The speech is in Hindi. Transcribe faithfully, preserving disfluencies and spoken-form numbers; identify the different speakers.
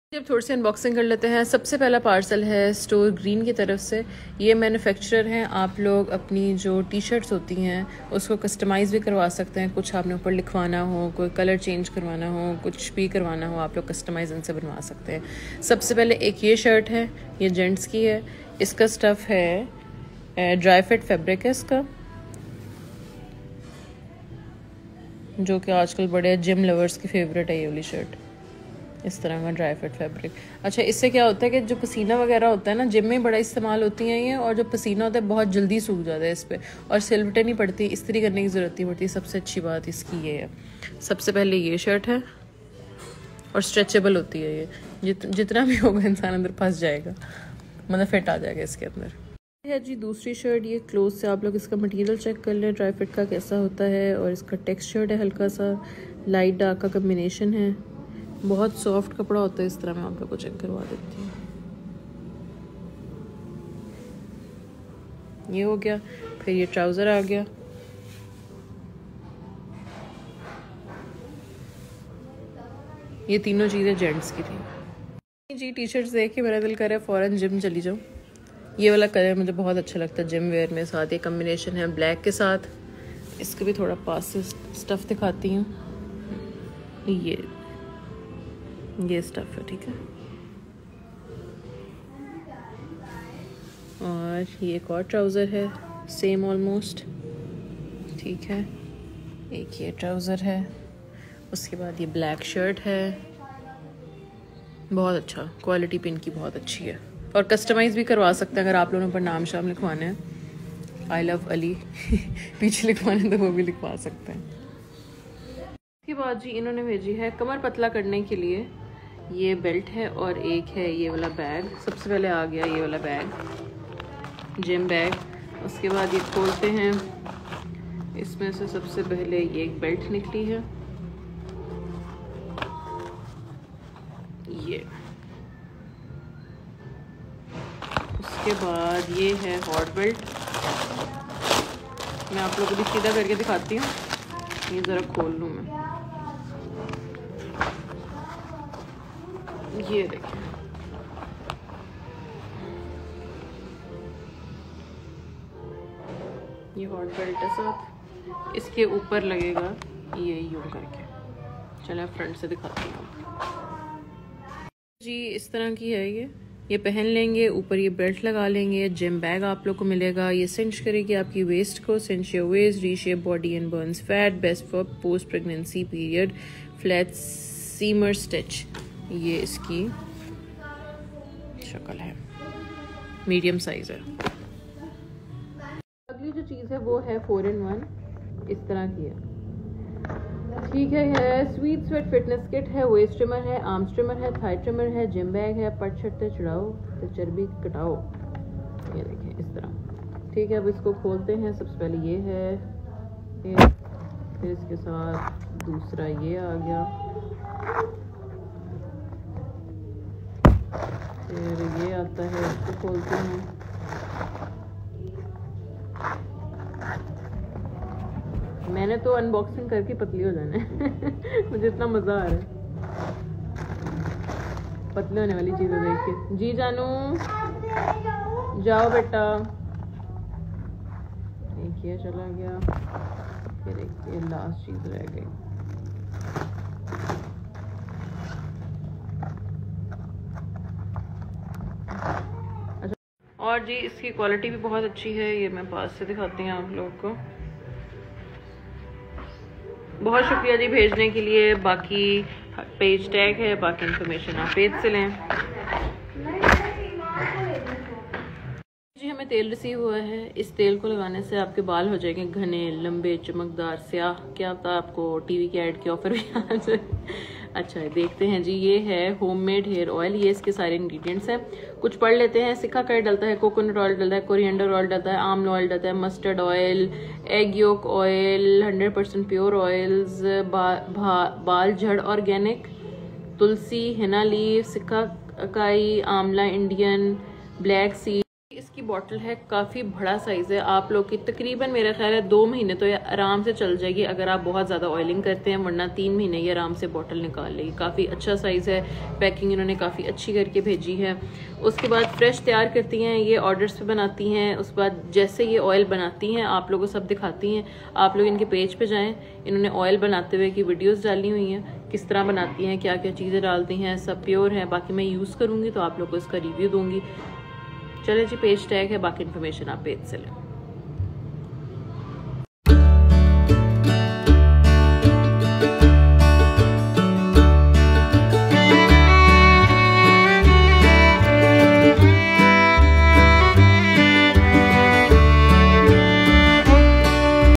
Speaker 1: जब थोड़ी सी अनबॉक्सिंग कर लेते हैं। सबसे पहला पार्सल है स्टोर ग्रीन की तरफ से। ये मैन्युफैक्चरर हैं। आप लोग अपनी जो टी शर्ट्स होती हैं उसको कस्टमाइज़ भी करवा सकते हैं। कुछ आपने ऊपर लिखवाना हो, कोई कलर चेंज करवाना हो, कुछ भी करवाना हो, आप लोग कस्टमाइज़ इनसे बनवा सकते हैं। सबसे पहले एक ये शर्ट है, ये जेंट्स की है। इसका स्टफ़ है ड्राई फिट फैब्रिक है इसका, जो कि आजकल बड़े जिम लवर्स की फेवरेट है ये वाली शर्ट। इस तरह का ड्राई फिट फैब्रिक। अच्छा, इससे क्या होता है कि जो पसीना वगैरह होता है ना, जिम में बड़ा इस्तेमाल होती हैं ये, और जो पसीना होता है बहुत जल्दी सूख जाता है इस पर, और सिलवटें नहीं पड़ती, इस्त्री करने की ज़रूरत नहीं पड़ती। सबसे अच्छी बात इसकी ये है। सबसे पहले ये शर्ट है और स्ट्रेचेबल होती है ये, जित जितना भी होगा इंसान अंदर फंस जाएगा, मतलब फिट आ जाएगा इसके अंदर। है जी दूसरी शर्ट। ये क्लोज से आप लोग इसका मटेरियल चेक कर लें ड्राई फिट का कैसा होता है, और इसका टेक्सचर है हल्का सा लाइट डार्क का कम्बिनेशन है। बहुत सॉफ्ट कपड़ा होता है। इस तरह मैं आप लोग को चेक करवा देती हूँ। ये हो गया। फिर ये ट्राउज़र आ गया। ये तीनों चीज़ें जेंट्स की थी जी। टी शर्ट्स देख के मेरा दिल करे फ़ौरन जिम चली जाऊँ। ये वाला कलर मुझे बहुत अच्छा लगता है जिम वेयर में। साथ ये कम्बिनेशन है ब्लैक के साथ। इसको भी थोड़ा पास से स्टफ़ दिखाती हूँ। ये ये स्टफ़ है, ठीक है। और ये एक और ट्राउज़र है, सेम ऑलमोस्ट, ठीक है। एक ये ट्राउज़र है। उसके बाद ये ब्लैक शर्ट है। बहुत अच्छा, क्वालिटी पिन की बहुत अच्छी है। और कस्टमाइज़ भी करवा सकते हैं अगर आप लोगों पर नाम शाम लिखवाने हैं। आई लव अली पीछे लिखवाने तो वो भी लिखवा सकते हैं। उसके बाद जी इन्होंने भेजी है कमर पतला करने के लिए ये बेल्ट है, और एक है ये वाला बैग। सबसे पहले आ गया ये वाला बैग, जिम बैग। उसके बाद ये खोलते हैं, इसमें से सबसे पहले ये एक बेल्ट निकली है, ये। उसके बाद ये है हॉट बेल्ट। मैं आप लोगों को भी सीधा करके दिखाती हूँ। ये ज़रा खोल लूँ मैं। ये देखिए, ये हॉट बेल्ट है साथ। इसके ऊपर लगेगा ये यूं करके। चलो फ्रंट से दिखाती हूँ जी। इस तरह की है ये ये पहन लेंगे, ऊपर ये बेल्ट लगा लेंगे। जिम बैग आप लोग को मिलेगा। ये सिंच करेगी आपकी वेस्ट को। Cinch your waist, reshape body and burns fat, best for post pregnancy period, flat seamer stitch. ये इसकी शक्ल है, मीडियम साइज है। अगली जो चीज़ है वो है फोर इन वन, इस तरह की है, ठीक है। है स्वीट स्वेट फिटनेस किट है, वेस्ट ट्रिमर है, आर्म ट्रिमर है, थाई ट्रिमर है, जिम बैग है, पट छटते चढ़ाओ तो चर्बी कटाओ। ये देखें इस तरह, ठीक है। अब इसको खोलते हैं। सबसे पहले ये है, ये, फिर इसके साथ दूसरा ये आ गया, फिर ये आता है। इसको खोलते हैं। मैंने तो अनबॉक्सिंग करके पतली हो जाना है मुझे इतना मज़ा आ रहा है पतले होने वाली चीज़ें देख के। जी जानू जाओ बेटा। एक ये चला गया, फिर एक ये लास्ट चीज़ रह गई। अच्छा, और जी इसकी क्वालिटी भी बहुत अच्छी है। ये मैं पास से दिखाती हूँ आप लोग को। बहुत शुक्रिया जी भेजने के लिए। बाकी पेज टैग है, बाकी इन्फॉर्मेशन आप पेज से लें जी। हमें तेल रिसीव हुआ है। इस तेल को लगाने से आपके बाल हो जाएंगे घने, लंबे, चमकदार, स्याह। क्या पता आपको टीवी के ऐड के ऑफर भी आ जाए। अच्छा देखते हैं जी। ये है होममेड हेयर ऑयल। ये इसके सारे इंग्रेडिएंट्स हैं, कुछ पढ़ लेते हैं। सिक्का कर्ड डलता है, कोकोनट ऑयल डलता है, कोरिएंडर ऑयल डलता है, आमला ऑयल डलता है, mustard oil, egg yolk oil, hundred percent pure oils, बा, बाल झड़ organic, tulsi, henna leaf, shikakai, amla Indian, black seed. की बॉटल है, काफ़ी बड़ा साइज़ है, आप लोग की तकरीबन मेरा ख्याल है दो महीने तो ये आराम से चल जाएगी अगर आप बहुत ज़्यादा ऑयलिंग करते हैं, वरना तीन महीने ये आराम से बॉटल निकाल लेगी। काफ़ी अच्छा साइज़ है, पैकिंग इन्होंने काफ़ी अच्छी करके भेजी है। उसके बाद फ्रेश तैयार करती हैं, ये ऑर्डर्स पे बनाती हैं। उसके बाद जैसे ये ऑयल बनाती हैं आप लोगों को सब दिखाती हैं, आप लोग इनके पेज पे जाएं, इन्होंने ऑयल बनाते हुए की वीडियोस डाली हुई हैं, किस तरह बनाती हैं, क्या क्या चीज़ें डालती हैं, सब प्योर है। बाकी मैं यूज़ करूँगी तो आप लोग को इसका रिव्यू दूँगी। चले जी, पेज टैग है, बाकी इन्फॉर्मेशन आप पेज से लें।